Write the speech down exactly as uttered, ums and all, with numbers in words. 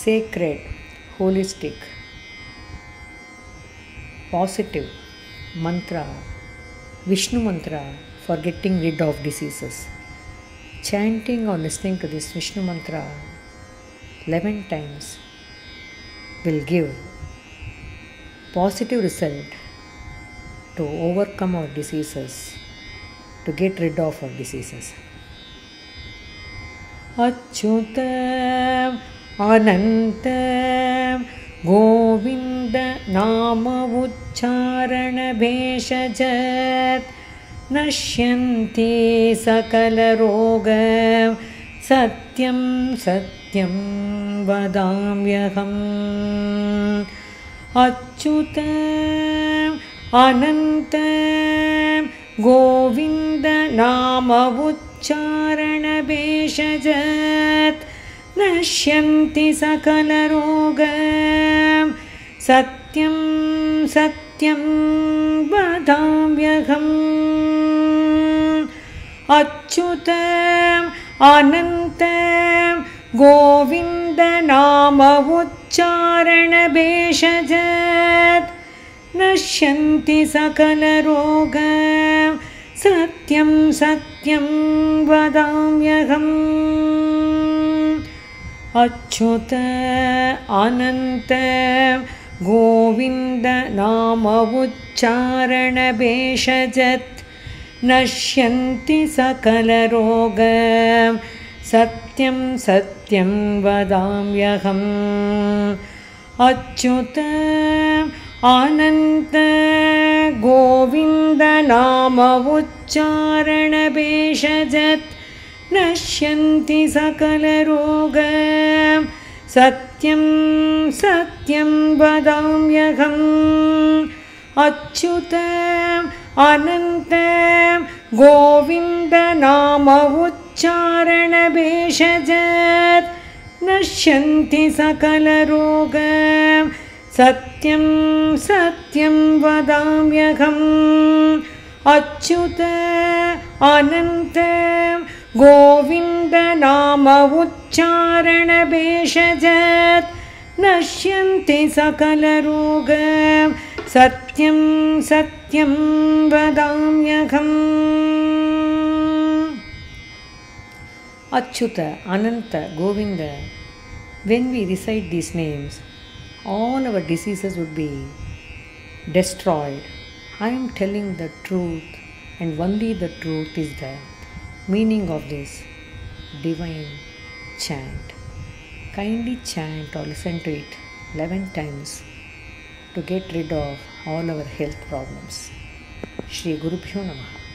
sacred, holistic, positive mantra, Vishnu mantra for getting rid of diseases. Chanting or listening to this Vishnu mantra eleven times will give positive result to overcome our diseases, to get rid of our diseases. Achyutam Anantam Govinda Nama Uchcharana Bheshajat Nashyanti Sakala Roga Satyam Satyam Vadamyaham. Achyutam Anantam Govinda Nama Uchcharana Bheshajat Nashyanti Sakala Roga Satyam Satyam Vadamyaham. Achyutam Anantam Govinda Nama Uchcharana Bheshajat Nashyanti Sakala Roga Satyam Satyam Vadamyaham. Achyuta Ananta Govinda Nama Uchcharana Bheshajat Nashyanti Sakala Roga Satyam Satyam Vadamyaham. Achyuta Ananta Govinda Nama Uchcharana Bheshajat Nashyanti Sakala Roga Satyam Satyam Vadamyaham. Achyutam Anantam Govinda Nama Uchcharana Bheshajat Nashyanti Sakala Roga Satyam Satyam Vadamyaham. Achyuta Anantam Govinda Nama Uchcharana Bheshajat Nashyanti Sakala Roga Satyam Satyam Vadamyaham. Achyuta, Ananta, Govinda. When we recite these names, all our diseases would be destroyed. I am telling the truth, and only the truth is the meaning of this divine chant. Kindly chant or listen to it eleven times to get rid of all our health problems. Shri Gurubhyo Namaha.